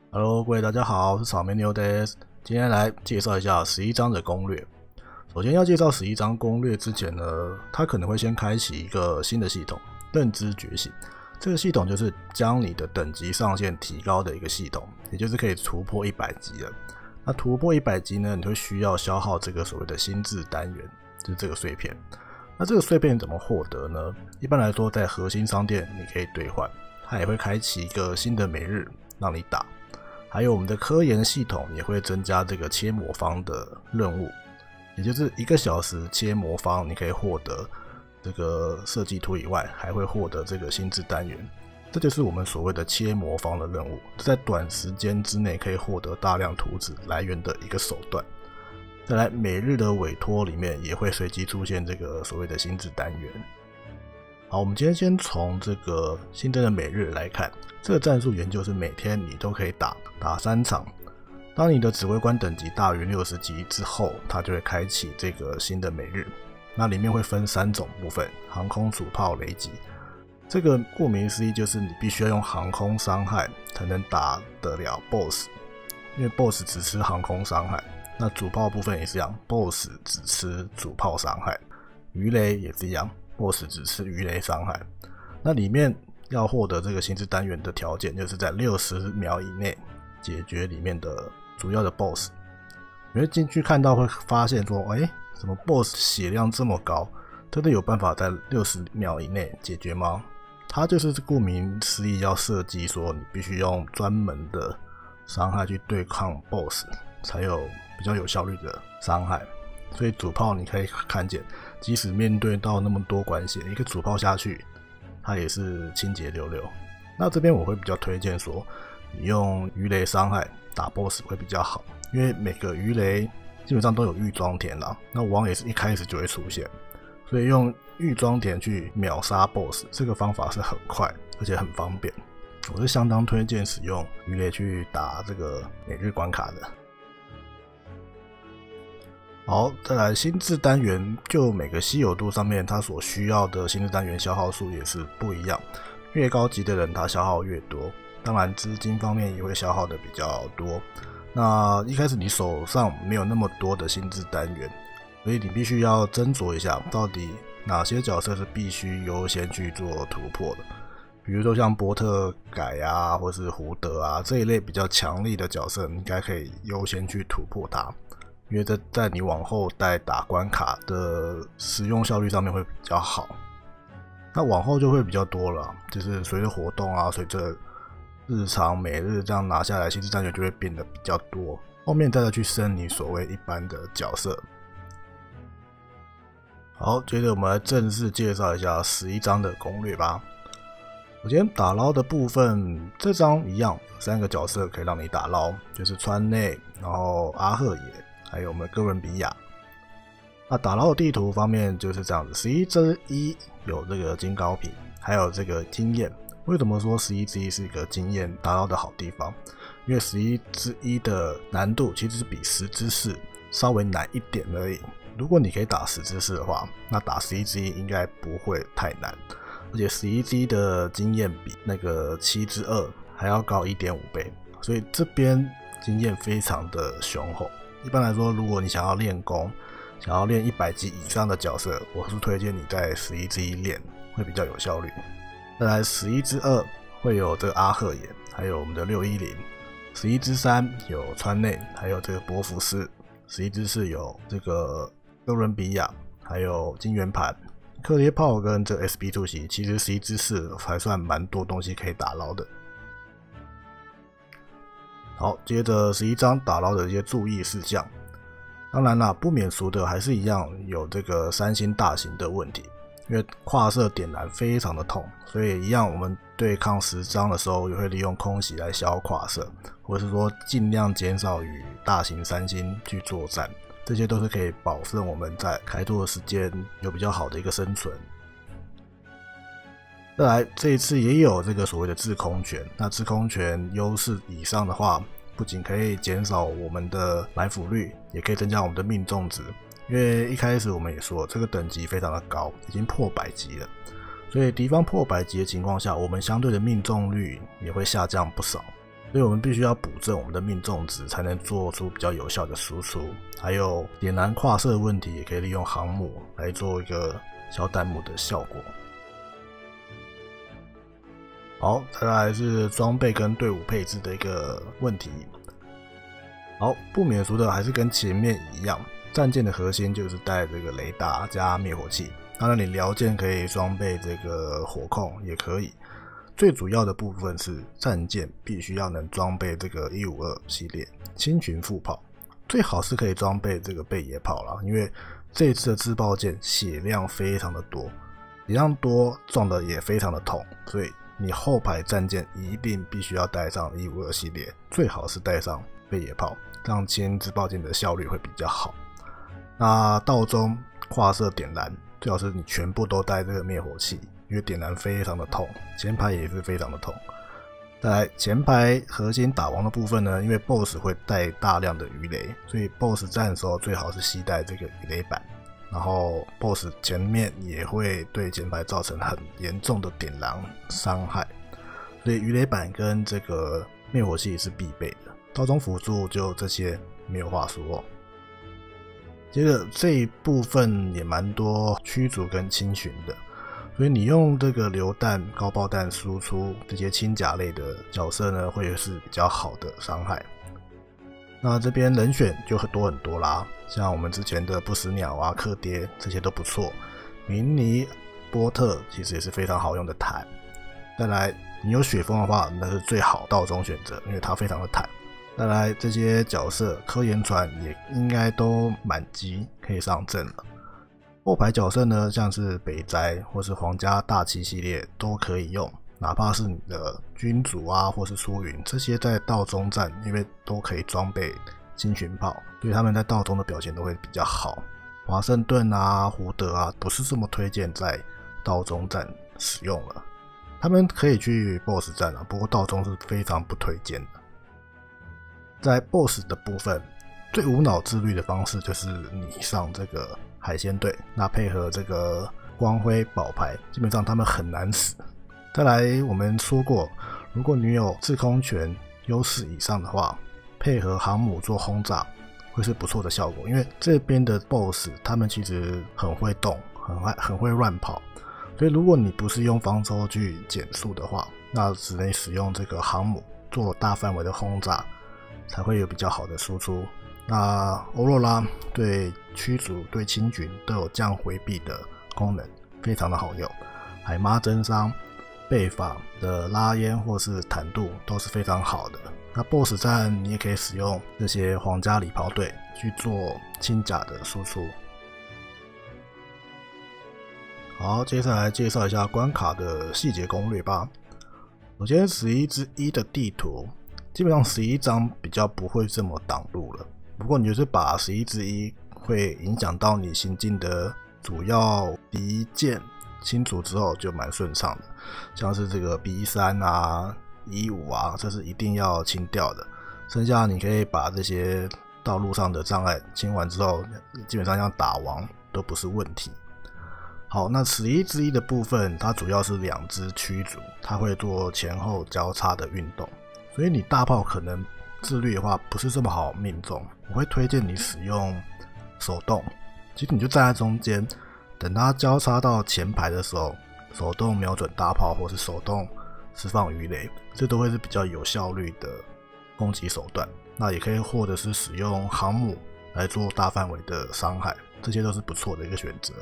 Hello，各位大家好，我是草莓牛的。今天来介绍一下11章的攻略。首先要介绍11章攻略之前呢，它可能会先开启一个新的系统——认知觉醒。这个系统就是将你的等级上限提高的一个系统，也就是可以突破100级了。那突破100级呢，你会需要消耗这个所谓的心智单元，就是这个碎片。那这个碎片怎么获得呢？一般来说，在核心商店你可以兑换，它也会开启一个新的每日让你打。还有我们的科研系统也会增加这个切魔方的任务，也就是1个小时切魔方，你可以获得这个设计图以外，还会获得这个心智单元。这就是我们所谓的切魔方的任务，在短时间之内可以获得大量图纸来源的一个手段。再来，每日的委托里面也会随机出现这个所谓的心智单元。好，我们今天先从这个新增的每日来看，这个战术研究是每天你都可以打3场。当你的指挥官等级大于60级之后，它就会开启这个新的每日。那里面会分3种部分：航空、主炮、雷击。这个顾名思义就是你必须要用航空伤害才能打得了 BOSS， 因为 BOSS 只吃航空伤害。那主炮部分也是一样 ，BOSS 只吃主炮伤害。鱼雷也是一样。BOSS 只吃鱼雷伤害，那里面要获得这个心智单元的条件，就是在60秒以内解决里面的主要的 BOSS。你会进去看到会发现说，怎么 BOSS 血量这么高？真的有办法在60秒以内解决吗？它就是顾名思义要设计说，你必须用专门的伤害去对抗 BOSS， 才有比较有效率的伤害。所以主炮你可以看见，即使面对到那么多管血，一个主炮下去，它也是清洁溜溜。那这边我会比较推荐说，你用鱼雷伤害打 BOSS 会比较好，因为每个鱼雷基本上都有预装填啦，那王也是一开始就会出现，所以用预装填去秒杀 BOSS 这个方法是很快而且很方便。我是相当推荐使用鱼雷去打这个每日关卡的。好，再来心智单元，就每个稀有度上面，它所需要的心智单元消耗数也是不一样。越高级的人，他消耗越多，当然资金方面也会消耗的比较多。那一开始你手上没有那么多的心智单元，所以你必须要斟酌一下，到底哪些角色是必须优先去做突破的。比如说像波特改啊，或是胡德啊这一类比较强力的角色，你应该可以优先去突破它。因为在你往后在打关卡的使用效率上面会比较好，那往后就会比较多了，就是随着活动啊，随着日常每日这样拿下来，心智单元就会变得比较多，后面再去升你所谓一般的角色。好，接着我们来正式介绍一下11章的攻略吧。首先打捞的部分，这章一样有3个角色可以让你打捞，就是川内，然后阿赫野。还有我们的哥伦比亚。那打捞的地图方面就是这样子，11之1有这个金高皮，还有这个经验。为什么说11之1是一个经验打捞的好地方？因为11之1的难度其实是比10之4稍微难一点而已。如果你可以打10之4的话，那打11之1应该不会太难。而且11之1的经验比那个7之2还要高 1.5 倍，所以这边经验非常的雄厚。一般来说，如果你想要练功，想要练100级以上的角色，我是推荐你在11之1练，会比较有效率。再来11之2会有这个阿赫野，还有我们的610。11之3有川内，还有这个博福斯。11之4有这个哥伦比亚，还有金圆盘。克列炮跟这 SB 突袭，其实11之4还算蛮多东西可以打捞的。好，接着11章打捞的一些注意事项。当然啦，不免俗的还是一样有这个3星大型的问题，因为跨射点燃非常的痛，所以一样我们对抗10章的时候也会利用空袭来消跨射，或者是说尽量减少与大型3星去作战，这些都是可以保证我们在开拓的时间有比较好的一个生存。再来，这一次也有这个所谓的制空权。那制空权优势以上的话，不仅可以减少我们的埋伏率，也可以增加我们的命中值。因为一开始我们也说，这个等级非常的高，已经破100级了。所以敌方破100级的情况下，我们相对的命中率也会下降不少。 所以我们必须要补正我们的命中值，才能做出比较有效的输出。还有点燃跨射的问题，也可以利用航母来做一个小弹幕的效果。好，再来是装备跟队伍配置的一个问题。好，不免俗的还是跟前面一样，战舰的核心就是带这个雷达加灭火器。当然，你僚舰可以装备这个火控也可以。最主要的部分是战舰必须要能装备这个152系列轻巡副炮，最好是可以装备这个背野炮啦，因为这一次的自爆舰血量非常的多，血量多撞的也非常的痛，所以你后排战舰一定必须要带上152系列，最好是带上背野炮，这样清自爆舰的效率会比较好。那道中跨射点燃，最好是你全部都带这个灭火器，因为点燃非常的痛，前排也是非常的痛。再来前排核心打王的部分呢，因为 BOSS 会带大量的鱼雷，所以 BOSS 战的时候最好是携带这个鱼雷板，然后 BOSS 前面也会对前排造成很严重的点燃伤害，所以鱼雷板跟这个灭火器是必备的。刀中辅助就这些没有话说哦。接着这一部分也蛮多驱逐跟轻巡的，所以你用这个榴弹、高爆弹输出这些轻甲类的角色呢，会是比较好的伤害。那这边人选就很多啦，像我们之前的不死鸟啊、克爹这些都不错。明尼波特其实也是非常好用的坦。再来，你有雪峰的话，那是最好道中选择，因为它非常的坦。再来，这些角色科研船也应该都满级可以上阵了。后排角色呢，像是北斋或是皇家大旗系列都可以用，哪怕是你的君主啊或是出云，这些在道中战因为都可以装备轻巡炮，所以他们在道中的表现都会比较好。华盛顿啊、胡德啊不是这么推荐在道中战使用了，他们可以去 BOSS 战啊，不过道中是非常不推荐的。在 BOSS 的部分，最无脑自律的方式就是你上这个海鲜队，那配合这个光辉宝牌，基本上他们很难死。再来，我们说过，如果你有制空权优势以上的话，配合航母做轰炸会是不错的效果。因为这边的 BOSS 他们其实很会动，很会乱跑，所以如果你不是用方舟去减速的话，那只能使用这个航母做大范围的轰炸，才会有比较好的输出。那欧若拉对驱逐、对轻巡都有降回避的功能，非常的好用。海妈增伤、背法的拉烟或是坦度都是非常好的。那 BOSS 战你也可以使用这些皇家礼袍队去做轻甲的输出。好，接下来介绍一下关卡的细节攻略吧。首先11之1的地图，基本上11章比较不会这么挡路了。不过你就是把11之1会影响到你行进的主要敌舰清除之后，就蛮顺畅的。像是这个 B3 啊、E5啊，这是一定要清掉的。剩下你可以把这些道路上的障碍清完之后，基本上要打王都不是问题。好，那11之1的部分，它主要是2只驱逐，它会做前后交叉的运动，所以你大炮可能自律的话不是这么好命中。我会推荐你使用手动，其实你就站在中间，等它交叉到前排的时候，手动瞄准大炮或是手动释放鱼雷，这都会是比较有效率的攻击手段。那也可以或者是使用航母来做大范围的伤害，这些都是不错的一个选择。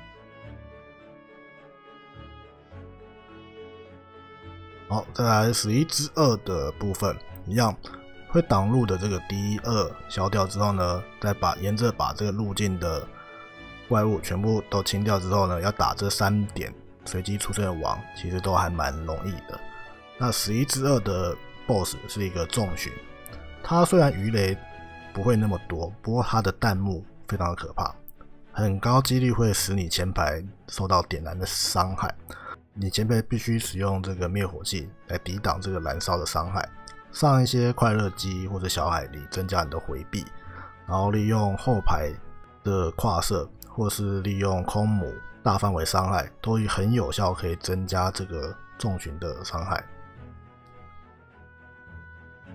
好，再来11之2的部分，一样会挡路的这个第2消掉之后呢，再沿着把这个路径的怪物全部都清掉之后呢，要打这3点随机出现的王，其实都还蛮容易的。那11之2的 BOSS 是一个重巡，它虽然鱼雷不会那么多，不过它的弹幕非常的可怕，很高几率会使你前排受到点燃的伤害。你前排必须使用这个灭火器来抵挡这个燃烧的伤害，上一些快乐机或者小海狸增加你的回避，然后利用后排的跨射或是利用空母大范围伤害，都很有效可以增加这个重巡的伤害。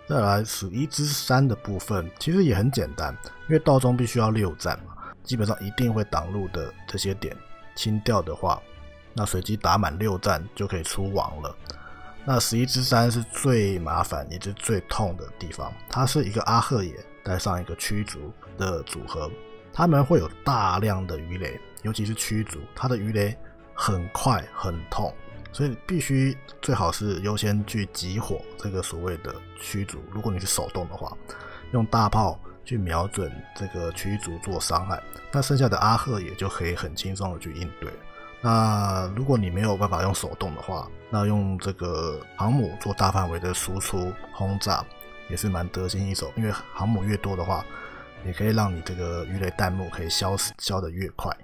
再来11之3的部分，其实也很简单，因为道中必须要6战嘛，基本上一定会挡路的这些点清掉的话，那随机打满6战就可以出王了。那11之3是最麻烦也是最痛的地方，它是一个阿赫野带上一个驱逐的组合，他们会有大量的鱼雷，尤其是驱逐，它的鱼雷很快很痛，所以必须最好是优先去击火这个所谓的驱逐。如果你是手动的话，用大炮去瞄准这个驱逐做伤害，那剩下的阿赫也就可以很轻松的去应对。那如果你没有办法用手动的话，那用这个航母做大范围的输出轰炸也是蛮得心应手，因为航母越多的话，也可以让你这个鱼雷弹幕可以消得越快。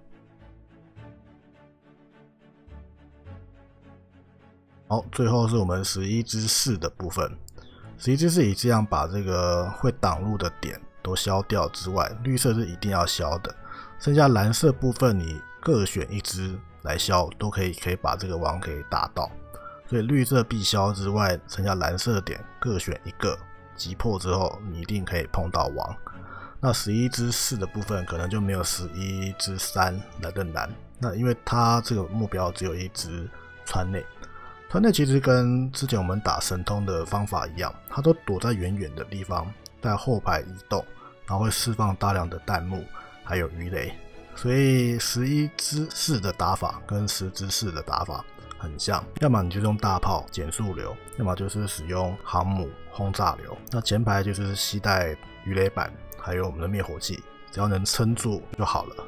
好，最后是我们11之4的部分。11之4以这样把这个会挡路的点都消掉之外，绿色是一定要消的，剩下蓝色部分你各选一支来消，都可以把这个王给打到。所以绿色必消之外，剩下蓝色的点各选一个，击破之后你一定可以碰到王。那11之4的部分可能就没有11之3来的难，那因为它这个目标只有一支川内。川内其实跟之前我们打神通的方法一样，它都躲在远远的地方，在后排移动，然后会释放大量的弹幕还有鱼雷，所以11之4的打法跟10之4的打法很像，要么你就用大炮减速流，要么就是使用航母轰炸流。那前排就是携带鱼雷板还有我们的灭火器，只要能撑住就好了。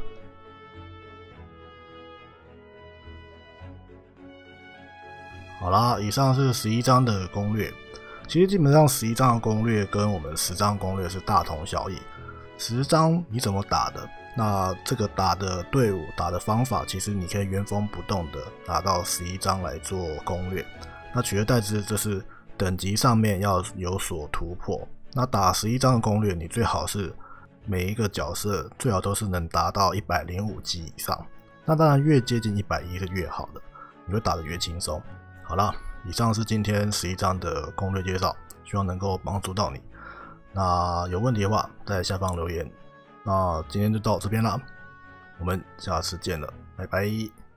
好啦，以上是11章的攻略。其实基本上11章的攻略跟我们10章攻略是大同小异。10章你怎么打的，那这个打的队伍打的方法，其实你可以原封不动的拿到11章来做攻略。那取而代之就是等级上面要有所突破。那打11章的攻略，你最好是每一个角色最好都是能达到105级以上。那当然越接近110是越好的，你会打得越轻松。好啦，以上是今天11章的攻略介绍，希望能够帮助到你。那有问题的话，在下方留言。那今天就到这边啦，我们下次见了，拜拜。